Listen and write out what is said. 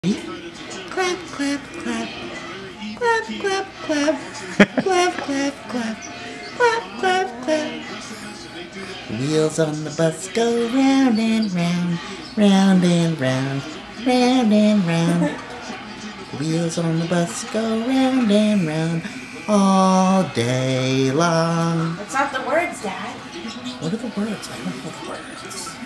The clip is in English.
Clap, clap, clap. Clap, clap, clap. Clap, clap, clap. Clap, clap, clap. Wheels on the bus go round and round, round and round, round and round. Wheels on the bus go round and round all day long. That's not the words, Dad. What are the words? I don't know the words.